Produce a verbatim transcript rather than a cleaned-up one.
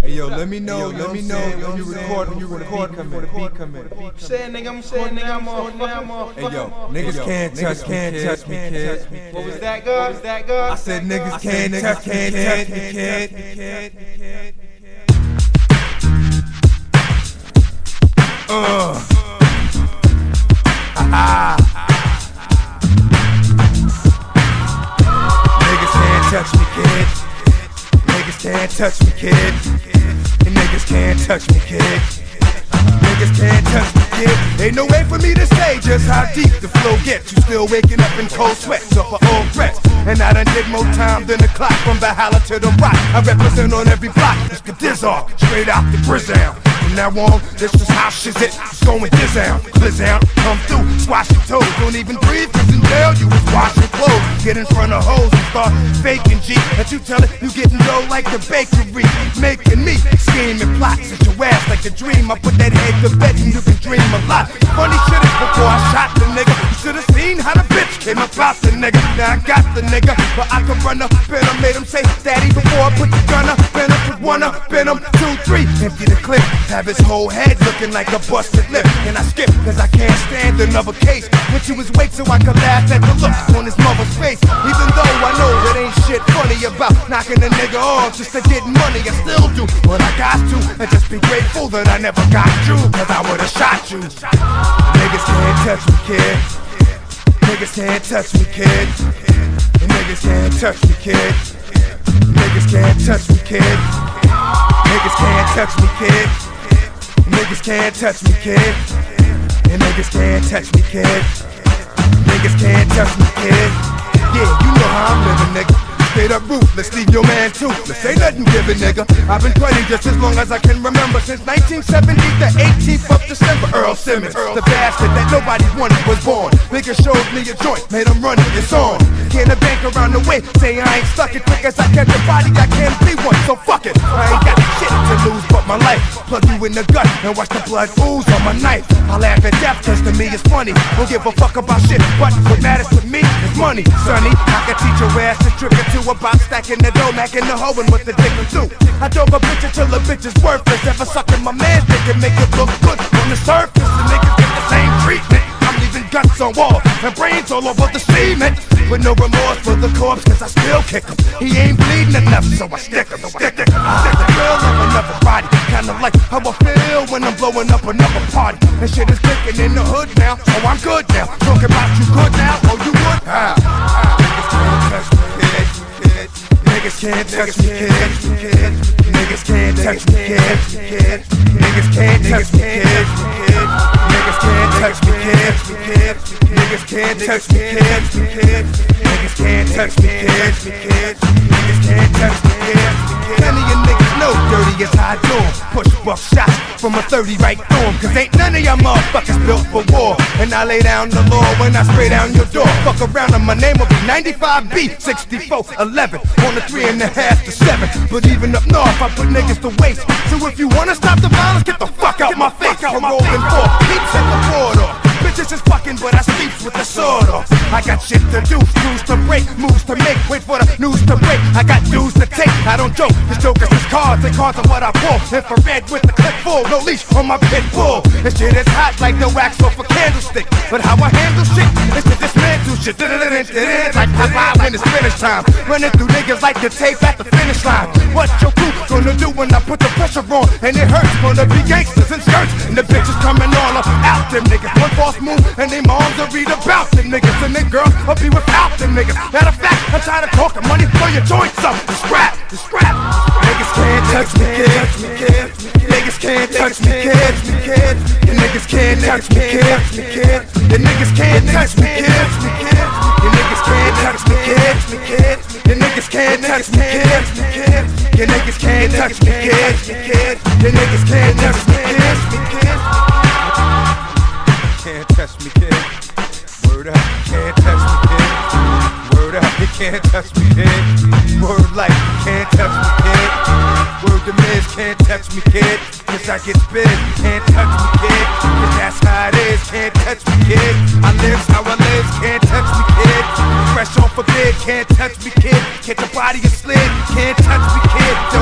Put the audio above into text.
Hey yo, let me know, let me know when you record, when you record, when the beat come in. Saying nigga, I'm saying nigga, I'm off, I'm off. Hey yo, niggas can't touch, can't touch me, kid. What was that, God? What was that, God? I said niggas can't touch, can't touch me, kid. Uh. Ha Niggas can't touch me, kid. Niggas can't touch me, kid. And niggas can't touch me, kid. Niggas can't touch me, kid. Ain't no way for me to say just how deep the flow gets. You still waking up in cold sweats off of old threats. And I done did more time than the clock from Valhalla to the Rock. I represent on every block. It's the Dizzark, straight out the Brizzown. From now on, this is how shit it. It's going Dizzown, Glizzown, come through, squash your toes. Don't even breathe, cause in jail you was washing clothes. Get in front of hoes and start faking G. And you tell it you getting low like the bakery. Making me scheme and plot, sit your ass like a dream. I put that head to bed and you can dream a lot. Funny shit is before I shot the nigga. You should've seen how the bitch came about the nigga. Now I got the nigga, but I could run up in him. Made him say daddy before I put the gun up. Been up with one up, been him, two, three. Empty the clip, have his whole head looking like a busted lip. And I skip, cause I can't stand another case. When she was awake so I could laugh at the look on his mother's face. Even though I know it ain't shit funny about knocking a nigga off just to get money, I still do what I got to. And just be grateful that I never got you, cause I would've shot you. Niggas can't touch me, kid. Niggas can't touch me, kid. And niggas can't touch me, kid. Niggas can't touch me, kid. Niggas can't touch me, kid. Niggas can't touch me, kid. And niggas can't touch me, kid. Niggas can't touch me, kid. Yeah, you know how I'm living, nigga. Straight up ruthless, leave your man toothless. Ain't nothing giving, nigga. I've been playing just as long as I can remember. Since nineteen seventy, the eighteenth of December. Earl Simmons, the bastard that nobody wanted, was born. Nigga showed me a joint, made him run it, it's on. Can a bank around the way, say I ain't stuck it. Quick as I catch a body, I can't be one, so fuck it. I ain't got shit to lose but my life. Plug you in the gut and watch the blood ooze on my knife. I laugh at death, cause to me it's funny. Don't give a fuck about shit, but what matters to me is money, sonny. I can teach your ass a trick or two about stacking the dough, macking the hoe, and what the dick will do. I drove a bitch until a bitch is worthless. Ever sucking my man's dick and make it look good on the surface. The niggas get the same treatment. I'm leaving guts on walls and brains all over the cement. With no remorse for the corpse, cause I still kick him. He ain't bleeding enough, so I stick him. Stick him. I stick the girl of another body. Kinda like how I feel when I'm blowing up another party. And shit is clicking in the hood now, so I'm good now. Talking about you good now, oh you would? Ah, ah. Niggas can't touch me, kid. Niggas can't touch me, kid. Niggas can't touch me, kid. Niggas can't touch me, kid. Niggas can't touch me, kid. Niggas can't touch me, kid. Niggas can't touch me, kid. None of you niggas know dirty is how I do 'em. Push buck shots from a thirty right through 'em. Cause ain't none of y'all motherfuckers built for war. And I lay down the law when I spray down your door. Fuck around and my name will be ninety-five B sixty-four eleven. On the three and a half to seven. But even up north I put niggas to waste. So if you wanna stop the violence, get the fuck out my face. I'm rolling for keep set the board off. Bitches is fucking, but I sleeps with the sword off. I got shit to do, rules to break, moves to make. Wait for the news to break. I got dues to take. I don't joke. This joke is his cards. They cards are what I pull. Infrared with the clip full, no leash on my pit bull. This shit is hot like the wax off a candlestick. But how I handle shit is to dismantle shit. Like Popeye when it's finish time. Running through niggas like the tape at the finish line. What your crew gonna do when I put the pressure on? And it hurts. Gonna be gangsters and skirts. And the bitches coming all up out them niggas. One false move and they moms will read about them niggas. And they girls will be without them niggas. Matter of fact, I'm trying to talk the money for your joints up. The scrap, the scrap. Niggas can't touch me, kid. Niggas can't touch me, kid. And niggas can't touch me, kid. The niggas can't touch me, kid. The niggas can't touch me, kid. The niggas can't touch me, kid. The niggas can't touch me, kid. The niggas can't touch me, kid. Can't touch me, kid. Word up, can't touch me, kid. Word up, you can't touch me, kid. Word like, can't touch me, kid. Word to Miz, can't touch me, kid. Cause I get big, can't touch me, kid. Cause that's how it is, can't touch me, kid. I live how I live, can't touch me, kid. Fresh off a bed, can't touch me, kid. Catch a body and slid, can't touch me, kid.